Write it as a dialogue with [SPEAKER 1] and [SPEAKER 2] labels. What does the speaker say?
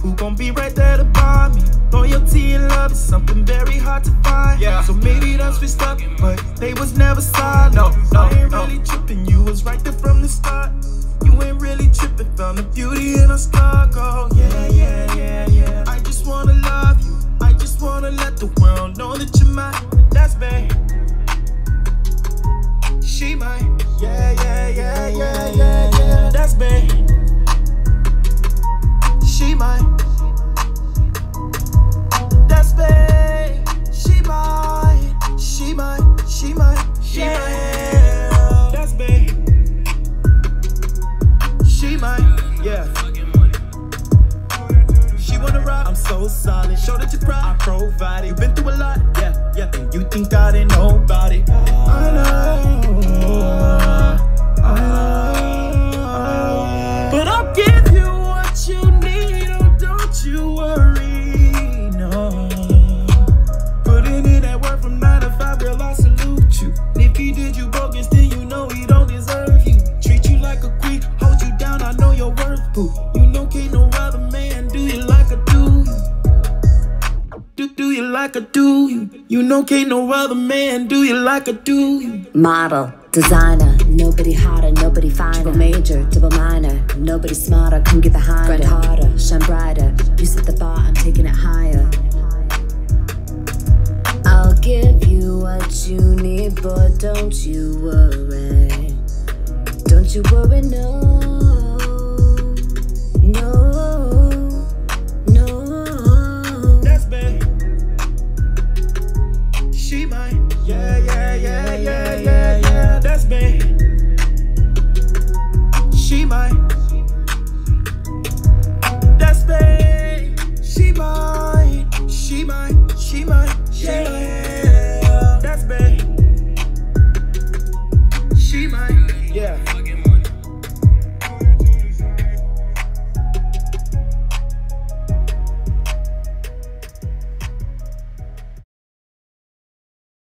[SPEAKER 1] who gon' be right there to buy me. Loyalty and love is something very hard to find. Yeah. So maybe that's we stuck, but they was never silent. No, I ain't really tripping, you was right there from the start. You ain't really tripping, found the beauty in our struggle. Yeah, yeah, yeah, yeah. I just wanna love you, I just wanna let the world know that you're mine. That's babe. She mine. Yeah, yeah, yeah, yeah, yeah, yeah. That's babe. She mine. That's babe. She mine. She mine. She mine. Yeah. That's babe. She mine. Yeah. She wanna rock. I'm so solid. Show that you proud. I provide it. You been through a lot. Yeah, yeah. And you think I didn't know about it. I know. But I'll give you what you need, oh don't you worry, no. Putting in that work from 9 to 5, girl, I salute you. And if he did you bogus, then you know he don't deserve you. Treat you like a queen, hold you down, I know your worth, boo. You know can't no other man do you like I do you. Do you like I do you. You know can't no other man do you like I do you.
[SPEAKER 2] Model, designer, nobody hotter, nobody finer. Triple major, double minor, nobody smarter, come get behind Grind harder, shine brighter, you set the bar, I'm taking it higher. I'll give you what you need, but don't you worry. Don't you worry, no. No, no.
[SPEAKER 1] That's babe. She mine. Yeah, yeah, yeah, yeah, yeah, yeah. That's babe. She mine. That's babe. She mine. She mine. She mine. Yeah. That's babe. She mine. Yeah.